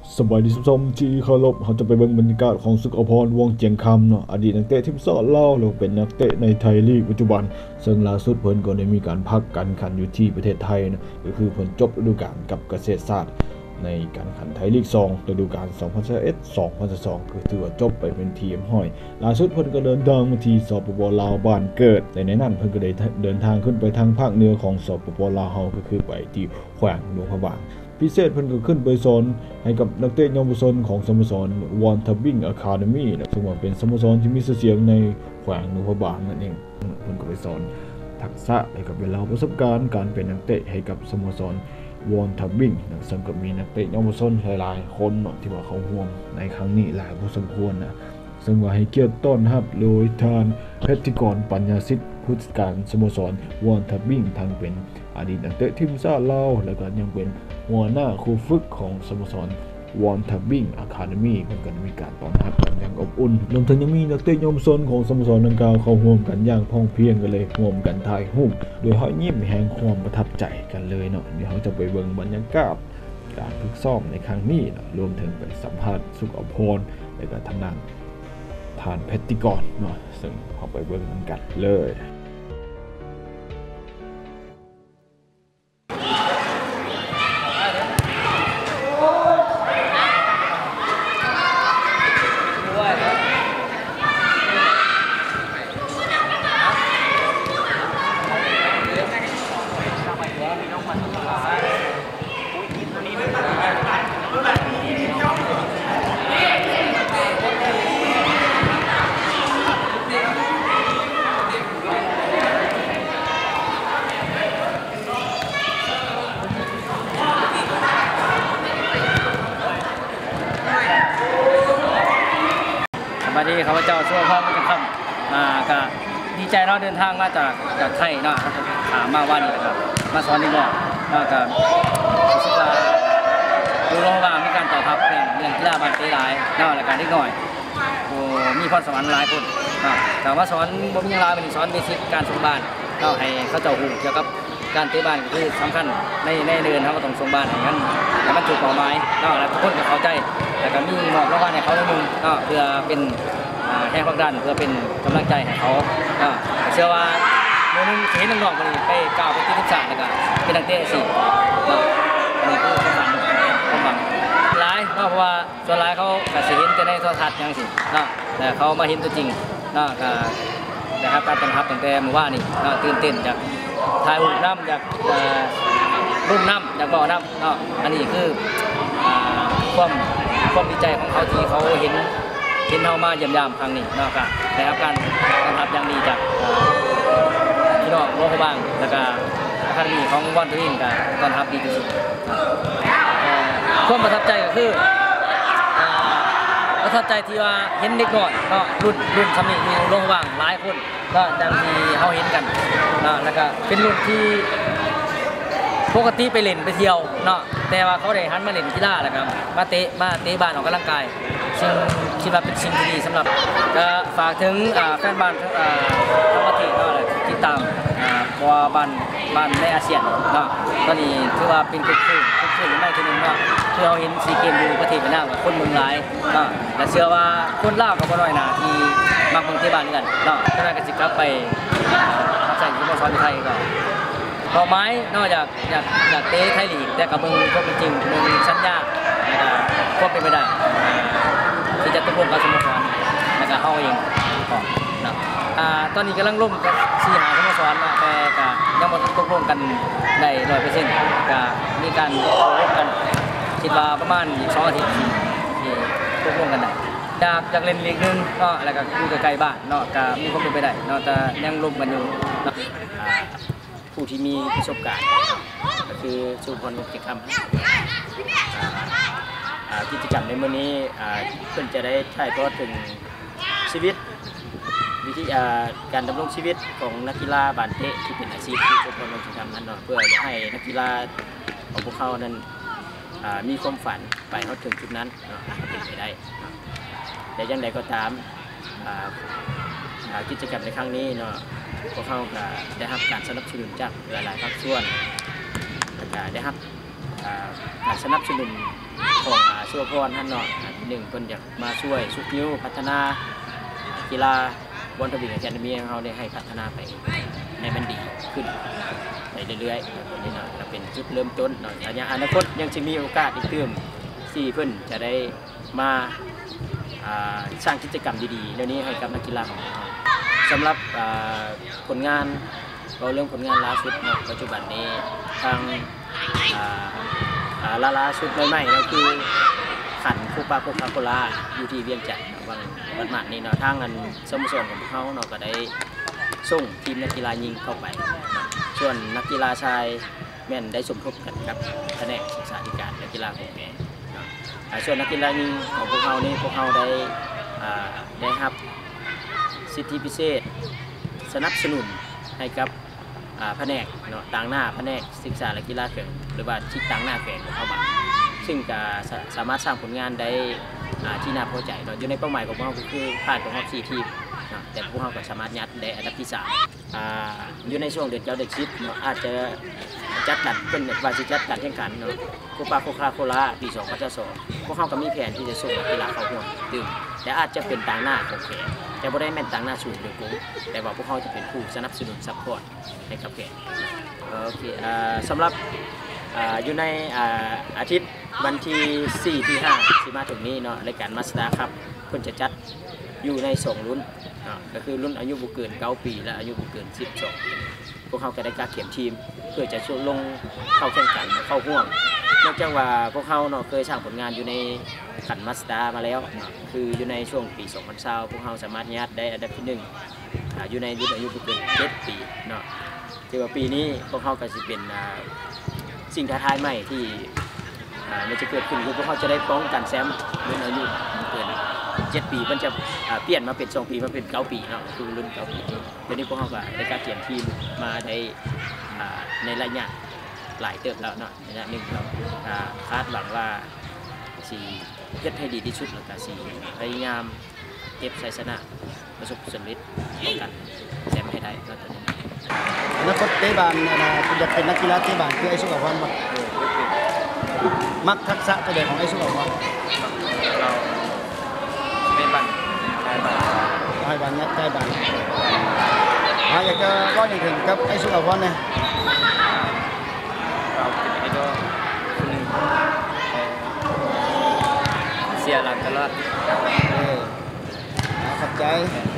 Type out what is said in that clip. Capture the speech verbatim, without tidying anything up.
สบายดีส้มๆที่เคารพเขาจะไปเบิ่งบรรยากาศของศึกอภรณ์วงเจียงคำเนาะอดีตนักเตะทีมชาติลาวแล้วเป็นนักเตะในไทยลีกปัจจุบันซึ่งล่าสุดเพิ่นก็ได้มีการพักการแข่งขันอยู่ที่ประเทศไทยนะก็คือเพิ่นจบฤดูกาลกับเกษตรศาสตร์ในการแข่งขันไทยลีกสองฤดูกาลสองพันสิบเอ็ด สองพันสิบสองคือถือว่าจบไปเป็นทีมห้อยล่าสุดเพิ่นก็เดินทางมาที่สปปลาวบ้านเกิดในนั้นเพิ่นก็ได้เดินทางขึ้นไปทางภาคเหนือของสปปลาวเฮาก็คือไปที่แขวงหลวงพระบางพิเศษเพิ่นก็ขึ้นไปสอนให้กับนักเตะเยาวชนของสโมสรวอนทับบิ้งอะคาเดมี่นะซึ่งว่าเป็นสโมสรที่มีชื่อเสียงในแขวงหลวงพระบางนั่นเองเพิ่นก็ไปสอนทักษะให้กับเวลาประสบการณ์การเป็นนักเตะให้กับสโมสรวอนทับบิ้งนะซึ่งก็มีนักเตะเยาวชนหลายๆคนเนาะที่ว่าเขาห่วงในครั้งนี้หลายพอสมควรนะซึ่งว่าให้เกียรติต้อนรับโดยทานเพชรกรปัญญาสิทธิ์ผู้จัดการสโมสรวอนทับบิ้งทั้งเป็นอดีตนักเตะทีมชาติลาวแล้วก็ยังเป็นหัวหน้าครูฝึกของสโมสรวอนทับบิ้งอะคาเดมี่เพิ่นก็มีการต้อนรับกันอย่างอบอุ่นรวมถึงยังมีนักเตะเยาวชนของสโมสรดังกล่าวเข้าร่วมกันอย่างพ้องเพียงกันเลยร่วมกันถ่ายรูปโดยเฮายิ้มแห่งความประทับใจกันเลยเนาะเดี๋ยวเฮาจะไปเบิ่งบรรยากาศการฝึกซ้อมในครั้งนี้นะรวมถึงไปสัมภาษณ์สุขอภรณ์แล้วก็ทางด้านทานเพชรกรเนาะซึ่งเฮาไปเบิ่งกันเลยสวัสดีข้าพเจ้าช่วงพ่อมาจากคำอ่าก็ดีใจเนาะเดินทางมาจากจากไทยเนาะถามมาว่านี่นะครับมาสอนดีบอกเนาะก็รู้สึกว่าดูโรงพยาบาลมีการตอบรับเรื่องเรื่องกีฬาบาสเตะหลายเนาะและการเล็กน้อยโอ้มีพรสวรรค์หลายคนเนาะแต่ว่าสอนบ่มีอย่างไรเป็นสอนเบสิกการส่งบ้านเนาะให้เขาเจ้าหูเกี่ยวกับการเตะบ้านก็คือสำคัญในในเดือนเขาก็ต้องส่งบ้านให้กันแล้วมันถูกเป้าหมายเนาะแล้วทุกคนก็เข้าใจแต่ก็มีมอบรางวัลให้เขาด้วยนึงเนาะเพื่อเป็นแห่งพักดันเพื่อเป็นกำลังใจให้เขาเชื่อว่าโมนึงเห็นน้องๆคนนี้ไปก้าวไปที่ทุกศาสตร์แล้วก็เป็นนักเตะสิอันนี้คือความฝันความหวังร้ายเพราะว่าส่วนร้ายเขาก็สิเห็นแต่ในโทรทัศน์อย่างสิแต่เขามาเห็นตัวจริงก็นะครับการต้อนรับตั้งแต่เมื่อวานนี้ตื่นเต้นจากถ่ายรูปน้ำจากรูปน้ำจากบ่อน้ำอันนี้คือความความดีใจของเขาที่เขาเห็นเห็นเรามาเยี่ยมยามครั้งนี้เนาะครับได้รับการต้อนรับอย่างดีจากพี่น้องโลกบางแล้วก็ครั้งนี้ของวอนทวินก็ต้อนรับดีที่สุดความประทับใจก็คือประทับใจที่ว่าเห็นเด็กน้อยเนาะรุ่นรุ่นสมัยมีโลกบางหลายคนก็อย่างที่เขาเห็นกันเนาะแล้วก็เป็นรุ่นที่ปกติไปเล่นไปเที่ยวเนาะแต่ว่าเขาได้หันมาเล่นกีฬาแล้วครับมาเตะมาเตะบ้านออกกำลังกายซึ่งคิดว่าเป็นสิ่งที่ดีสำหรับก็ฝากถึงแฟนบ้านทั้งประเทศเนาะติดตามเพราะว่าบ้านบ้านในอาเซียนเนาะตอนนี้ถือว่าเป็นคึกคืนคึกคืนไม่ทีนึงเนาะที่เราเห็นซีเกมอยู่ประเทศเวียดนามกับคนเมืองหลายเนาะและเชื่อว่าคนลาวกับคนน้อยหนาที่มักเมืองที่บ้านกันเนาะก็น่าจะกลับไปใส่สโมสรไทยก็เป้าหมายนอกจากอยากอยากเตะไทยลีกแต่กับเมืองก็เป็นจริงเมืองชั้นยากก็เป็นไปได้ที่จะตกลงกับสโมสรแล้วก็เข้าเองก่อนนะตอนนี้กำลังร่วมกับสี่หาสโมสรแต่ก็ยังไม่ตกลงกันได้ร้อยเปอร์เซ็นต์ก็มีการตกลงกันคิดว่าประมาณสองอาทิตย์ที่ตกลงกันได้จากจากเล่นลีกนึงก็แล้วก็อยู่ใกล้ๆบ้านเนาะก็มีความเป็นไปได้เนาะแต่ยังร่วมกันอยู่ผู้ที่มีประสบการณ์ก็คือสุพรรณวงศ์จิตรคำกิจกรรมในมื้อนี้เพื่อนจะได้ถ่ายทอดถึงชีวิตวิธีการดำรงชีวิตของนักกีฬาบาสเตะที่เป็นอาชีพที่สุพรรณวงศ์จิตรคำนั้นเนาะเพื่อจะให้นักกีฬาของพวกเขานั้นมีความฝันไปเขาถึงจุดนั้นเนาะเป็นไปได้แต่อย่างไรก็ตามกิจกรรมในครั้งนี้เนาะพวกเขาก็ได้รับการสนับสนุนจากหลายๆภาคส่วนและได้รับการสนับสนุนของอาสุพรท่านเนาะหนึ่งเพิ่นอยากมาช่วยชุดนิ้วพัฒนากีฬาบอลทบิงแอคาเดมี่ของเขาได้ให้พัฒนาไปให้มันดีขึ้นไปเรื่อยๆคนนี้เนาะจะเป็นจุดเริ่มต้นเนาะแต่ยังอนาคตยังจะมีโอกาสอีกเติมที่เพิ่นจะได้มาสร้างกิจกรรมดีๆเดี๋ยวนี้ให้กับนักกีฬาของเราสำหรับผลงานเราเรื่องผลงานล่าสุดเนาะปัจจุบันนี้ทางลาลาสุดใหม่ๆก็คือขันโคปาโคคาโคลาอยู่ที่เวียงจันทร์วันวันมานี้เนาะทางอันสโมสรของเขาเนาะก็ได้ส่งทีมนักกีฬายิงเข้าไปส่วนนักกีฬาชายแม่นได้สมทบกันกับแผนกศึกษาธิการนักกีฬาของแม่ส่วนนักกีฬายิงของพวกเขานี่พวกเขาได้ได้รับสิทธิพิเศษสนับสนุนให้กับแผนกเนาะต่างหน้าแผนกศึกษาและกีฬาแข่งหรือว่าชิดต่างหน้าแข่งของเขาบ้างซึ่งก็สามารถสร้างผลงานได้ที่น่าพอใจเนาะอยู่ในเป้าหมายของพวกเขาคือผ่านของเขาสี่ทีมแต่พวกเขาก็สามารถยัดได้อันดับที่สามอยู่ในช่วงเดือนเก้าเดือนสิบอาจจะจัดการเป็นวาจิจัดการแข่งขันเนาะโคปาโคคาโคลาปีสองพันสองพวกเขาก็มีแผนที่จะส่งนักกีฬาเข้าร่วมดื่มแต่อาจจะเป็นต่างหน้าของแข่งแต่ไม่ได้แม่นต่างหน้าสูงโดยตรงแต่ว่าพวกเขาจะเป็นผู้สนับสนุนซัพพอร์ตให้กับแข่งโอเคสำหรับอยู่ในอาทิตย์วันที่สี่ที่ห้าที่มาถึงนี้เนาะรายการมาสเตอร์ครับเพิ่นจะจัดอยู่ในสองรุ่นก็คือรุ่นอายุบุเกินเก้าปีและอายุบุเกินสิบสองพวกเขาก็ได้การเขียนทีมเพื่อจะช่วยลงเข้าแข่งขันเข้าห่วงนอกจากว่าพวกเขาเนาะเคยสร้างผลงานอยู่ในขันมาสเตอร์มาแล้วคืออยู่ในช่วงปีสองพันยี่สิบพวกเขาสามารถยัดได้อันดับที่หนึ่งอยู่ในรุ่นอายุบุเกินเจ็ดปีเนาะแต่ว่าปีนี้พวกเขาก็จะเป็นสิ่งท้าทายใหม่ที่มันจะเกิดขึ้นคือพวกเขาจะได้ป้องกันแชมป์รุ่นอายุเกินเจ็ดปีมันจะเปลี่ยนมาเป็นสองปีมาเป็นเก้าปีเนาะคือรุ่นเก้าปีเดี๋ยวนี้พวกเขาก็ได้การเตรียมทีมมาในในระยะหลายเติบแล้วเนาะระยะหนึ่งเราคาดหวังว่าสีเฮ็ดให้ดีที่สุดแล้วก็สีพยายามเก็บชัยชนะประสบผลสำเร็จป้องกันแชมป์ให้ได้ก็ตอนนี้อนาคตเตะบอลนะคุณจะเป็นนักกีฬาเตะบอลคือไอ้สุขภาพมักมักทักษะตัวเด่นของไอ้สุขภาพเราเป็นบันได้บันได้บันเนี่ยได้บันอยากจะร้อยอย่างถึงกับไอ้สุขภาพเนี่ยเราเป็นไอดอลคนหนึ่งเสียหลักตลอดเออขอบใจ